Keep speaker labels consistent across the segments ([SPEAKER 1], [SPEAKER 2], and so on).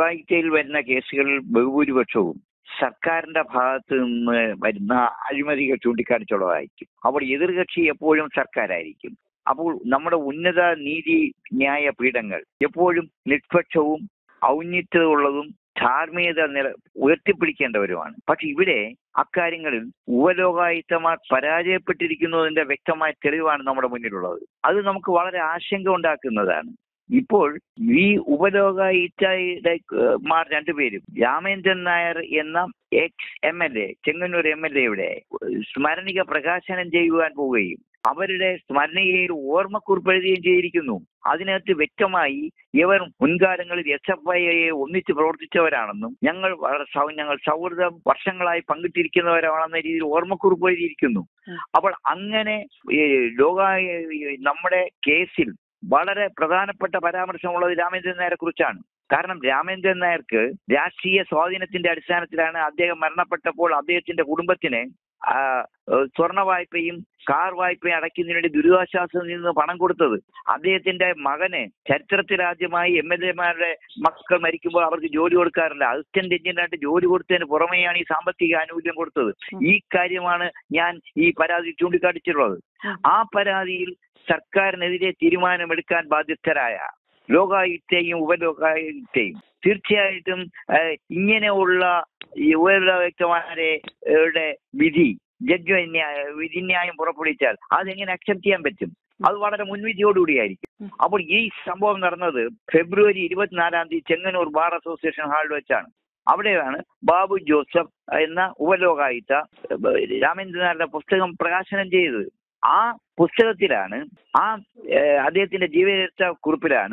[SPEAKER 1] ലോകായുക്തയിൽ വരുന്ന കേസുകളിൽ ബഹുഭൂരിപക്ഷവും സർക്കാരിന്റെ ഭാഗത്ത് നിന്ന് വരുന്ന അഴിമതികൾ ചൂണ്ടിക്കാണിച്ചുള്ളതായിരിക്കും. അപ്പോൾ എതിർകക്ഷി എപ്പോഴും സർക്കാരായിരിക്കും. അപ്പോൾ നമ്മുടെ ഉന്നത നീതി ന്യായ പീഠങ്ങൾ എപ്പോഴും നിഷ്പക്ഷവും ഔന്നിത്യമുള്ളതും ധാർമ്മികത ഉയർത്തിപ്പിടിക്കേണ്ടവരുമാണ്. പക്ഷെ ഇവിടെ അക്കാര്യങ്ങളിൽ ഉപലോകായുക്തമാർ പരാജയപ്പെട്ടിരിക്കുന്നതിന്റെ വ്യക്തമായ തെളിവാണ് നമ്മുടെ മുന്നിലുള്ളത്. അത് നമുക്ക് വളരെ ആശങ്ക ഉണ്ടാക്കുന്നതാണ്. ഇപ്പോൾ ഈ ഉപലോകായുക്തമാർ രണ്ടുപേരും രാമേന്ദ്രൻ നായർ എന്ന എക്സ് MLA, ചെങ്ങന്നൂർ MLA സ്മരണിക പ്രകാശനം ചെയ്യുവാൻ പോവുകയും അവരുടെ സ്മരണികയിൽ ഓർമ്മക്കുറിപ്പ് എഴുതുകയും ചെയ്തിരിക്കുന്നു. അതിനകത്ത് വ്യക്തമായി ഇവർ മുൻകാലങ്ങളിൽ SFIയെ ഒന്നിച്ച് പ്രവർത്തിച്ചവരാണെന്നും ഞങ്ങൾ സൗഹൃദം വർഷങ്ങളായി പങ്കിട്ടിരിക്കുന്നവരാണെന്ന രീതിയിൽ ഓർമ്മക്കുറിപ്പ് എഴുതിയിരിക്കുന്നു. അപ്പോൾ അങ്ങനെ നമ്മുടെ കേസിൽ വളരെ പ്രധാനപ്പെട്ട പരാമർശമുള്ളത് രാമേന്ദ്രൻ നായരെ കുറിച്ചാണ്. കാരണം രാമേന്ദ്രൻ നായർക്ക് രാഷ്ട്രീയ സ്വാധീനത്തിന്റെ അടിസ്ഥാനത്തിലാണ് അദ്ദേഹം മരണപ്പെട്ടപ്പോൾ അദ്ദേഹത്തിന്റെ കുടുംബത്തിന് സ്വർണ്ണ വായ്പയും കാർ വായ്പയും അടയ്ക്കുന്നതിന് വേണ്ടി ദുരിതാശ്വാസത്തിൽ നിന്ന് പണം കൊടുത്തത്. അദ്ദേഹത്തിന്റെ മകന് ചരിത്രത്തിലാദ്യമായി MLA-മാരുടെ മക്കൾ മരിക്കുമ്പോൾ അവർക്ക് ജോലി കൊടുക്കാറില്ല. അസിസ്റ്റന്റ് എഞ്ചിനീയറായിട്ട് ജോലി കൊടുത്തതിന് പുറമെയാണ് ഈ സാമ്പത്തിക ആനുകൂല്യം കൊടുത്തത്. ഈ കാര്യമാണ് ഞാൻ ഈ പരാതി ചൂണ്ടിക്കാട്ടിച്ചിട്ടുള്ളത്. ആ പരാതിയിൽ സർക്കാരിനെതിരെ തീരുമാനമെടുക്കാൻ ബാധ്യസ്ഥരായ ലോകായുക്തയും ഉപലോകായുക്തയും തീർച്ചയായിട്ടും ഇങ്ങനെയുള്ള ഉപലോകായുക്തമാരുടെ വിധിന്യായം പുറപ്പെടുവിച്ചാൽ അതെങ്ങനെ അക്സെപ്റ്റ് ചെയ്യാൻ പറ്റും? അത് വളരെ മുൻവിധിയോടുകൂടിയായിരിക്കും. അപ്പോൾ ഈ സംഭവം നടന്നത് ഫെബ്രുവരി 24 ചെങ്ങന്നൂർ ബാർ അസോസിയേഷൻ ഹാളിൽ വെച്ചാണ്. അവിടെയാണ് ബാബു ജോസഫ് എന്ന ഉപലോകായുക്ത രാമേന്ദ്രനാഥന്റെ പുസ്തകം പ്രകാശനം ചെയ്തത്. ആ പുസ്തകത്തിലാണ് അദ്ദേഹത്തിന്റെ ജീവചരിത്ര കുറിപ്പിലാണ്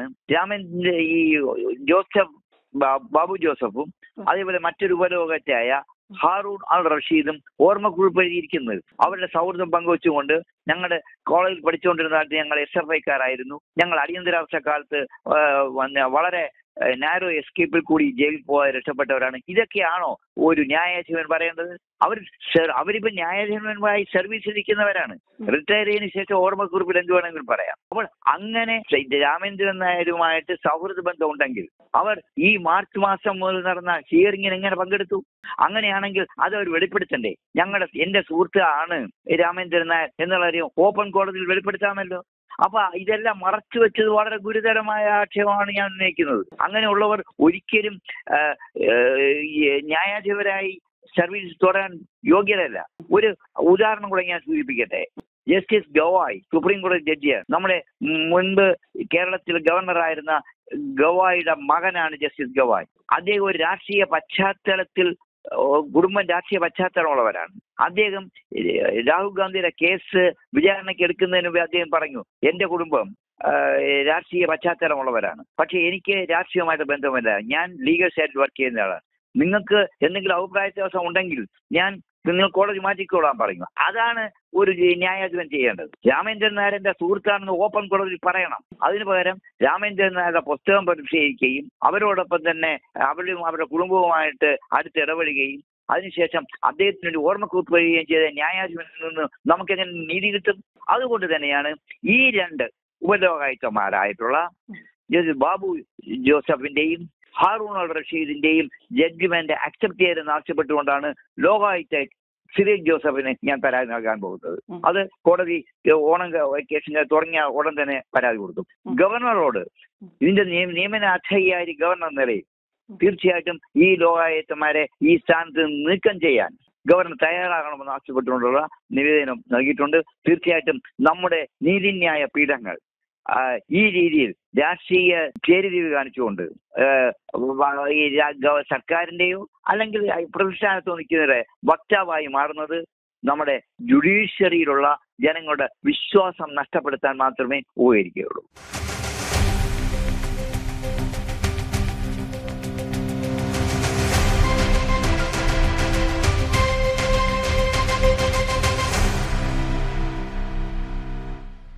[SPEAKER 1] ബാബു ജോസഫും അതേപോലെ മറ്റൊരു ഉപലോകത്തായ ഹാറൂൺ അൽ റഷീദും ഓർമ്മക്കുറിപ്പ് എഴുതിയിരിക്കുന്നത്. അവരുടെ സൗഹൃദം പങ്കുവെച്ചുകൊണ്ട് ഞങ്ങളുടെ കോളേജിൽ പഠിച്ചുകൊണ്ടിരുന്ന കാലത്ത് ഞങ്ങൾ SFIക്കാരായിരുന്നു. ഞങ്ങൾ അടിയന്തരാവസ്ഥ കാലത്ത് വളരെ നാരോ എസ്കേപ്പിൽ കൂടി ജയിലിൽ പോകാൻ രക്ഷപ്പെട്ടവരാണ്. ഇതൊക്കെയാണോ ഒരു ന്യായാധിപൻ പറയേണ്ടത്? അവരിപ്പോൾ ന്യായാധിപന്മാരായി സർവീസിൽ ഇരിക്കുന്നവരാണ്. റിട്ടയർ ചെയ്തതിനു ശേഷം ഓർമ്മക്കുറിപ്പിൽ എന്ത് വേണമെങ്കിലും പറയാം. അപ്പോൾ അങ്ങനെ രാമേന്ദ്രൻ നായരുമായിട്ട് സൗഹൃദ ബന്ധം ഉണ്ടെങ്കിൽ അവർ ഈ മാർച്ച് മാസം മുതൽ നടന്ന ഹിയറിംഗിന് എങ്ങനെ പങ്കെടുത്തു? അങ്ങനെയാണെങ്കിൽ അത് അവർ വെളിപ്പെടുത്തണ്ടേ? എന്റെ സുഹൃത്ത് ആണ് രാമേന്ദ്രൻ നായർ എന്നുള്ള കാര്യം ഓപ്പൺ കോടതിയിൽ വെളിപ്പെടുത്താമല്ലോ. അപ്പൊ ഇതെല്ലാം മറച്ചു വെച്ചത് വളരെ ഗുരുതരമായ ആക്ഷേപമാണ് ഞാൻ ഉന്നയിക്കുന്നത്. അങ്ങനെയുള്ളവർ ഒരിക്കലും ന്യായാധിപരായി സർവീസ് തുടരാൻ യോഗ്യരല്ല. ഒരു ഉദാഹരണം കൂടെ ഞാൻ സൂചിപ്പിക്കട്ടെ. ജസ്റ്റിസ് ഗവായ്, സുപ്രീം കോടതി ജഡ്ജിയാണ്. നമ്മുടെ മുൻപ് കേരളത്തിൽ ഗവർണറായിരുന്ന ഗവായിയുടെ മകനാണ് ജസ്റ്റിസ് ഗവായ്. അദ്ദേഹം ഒരു രാഷ്ട്രീയ പശ്ചാത്തലമുള്ളവരാണ്. അദ്ദേഹം രാഹുൽ ഗാന്ധിയുടെ കേസ് വിചാരണയ്ക്ക് എടുക്കുന്നതിന് മുമ്പ് അദ്ദേഹം പറഞ്ഞു, എന്റെ കുടുംബം രാഷ്ട്രീയ പശ്ചാത്തലമുള്ളവരാണ്, പക്ഷെ എനിക്ക് രാഷ്ട്രീയമായിട്ട് ബന്ധമില്ല, ഞാൻ ലീഗൽ സൈഡിൽ വർക്ക് ചെയ്യുന്ന ആളാണ്. നിങ്ങൾക്ക് എന്തെങ്കിലും അഭിപ്രായ വ്യത്യാസം ഉണ്ടെങ്കിൽ നിങ്ങൾ കോടതി മാറ്റിക്കോളാൻ പറഞ്ഞു. അതാണ് ഒരു ന്യായാധിപൻ ചെയ്യേണ്ടത്. രാമേന്ദ്രൻ നായരുടെ സുഹൃത്താണെന്ന് ഓപ്പൺ കോടതിയിൽ പറയണം. അതിനു പകരം രാമേന്ദ്രൻ നായരുടെ പുസ്തകം പരിശീലിക്കുകയും അവരോടൊപ്പം തന്നെ അവരുടെ കുടുംബവുമായിട്ട് അടുത്ത് ഇടപെടുകയും അതിനുശേഷം അദ്ദേഹത്തിന് വേണ്ടി ഓർമ്മക്കുറിപ്പ് വരികയും ചെയ്ത ന്യായാധിപനിൽ നിന്ന് നമുക്കെങ്ങനെ നീതി കിട്ടും? അതുകൊണ്ട് തന്നെയാണ് ഈ രണ്ട് ഉപലോകായുക്തമാരായിട്ടുള്ള ബാബു ജോസഫിന്റെയും ഹാറൂൺ അൽ റഷീദിന്റെയും ജഡ്ജ്മെന്റ് അക്സെപ്റ്റ് ചെയ്തെന്ന് ആവശ്യപ്പെട്ടുകൊണ്ടാണ് ലോകായുക്ത സിറിയക് ജോസഫിന് ഞാൻ പരാതി നൽകാൻ പോകുന്നത്. അത് കോടതി ഓണം വെക്കേഷൻ തുടങ്ങിയ ഉടൻ തന്നെ പരാതി കൊടുത്തു. ഗവർണറോട് ഇതിന്റെ നിയമന അധികാരി ഗവർണർ നിലയിൽ തീർച്ചയായിട്ടും ഈ ലോകായുക്തമാരെ ഈ സ്ഥാനത്ത് നീക്കം ചെയ്യാൻ ഗവർണർ തയ്യാറാകണമെന്ന് ആവശ്യപ്പെട്ടുകൊണ്ടുള്ള നിവേദനം നൽകിയിട്ടുണ്ട്. തീർച്ചയായിട്ടും നമ്മുടെ നീതിന്യായ പീഠങ്ങൾ ഈ രീതിയിൽ രാഷ്ട്രീയ ചേരിതിരിവ് കാണിച്ചുകൊണ്ട് ഈ സർക്കാരിന്റെയോ അല്ലെങ്കിൽ പ്രതിഷ്ഠാനത്തോ നിൽക്കുന്നവരെ വക്താവായി മാറുന്നത് നമ്മുടെ ജുഡീഷ്യറിയിലുള്ള ജനങ്ങളുടെ വിശ്വാസം നഷ്ടപ്പെടുത്താൻ മാത്രമേ ഉപകരിക്കുകയുള്ളൂ.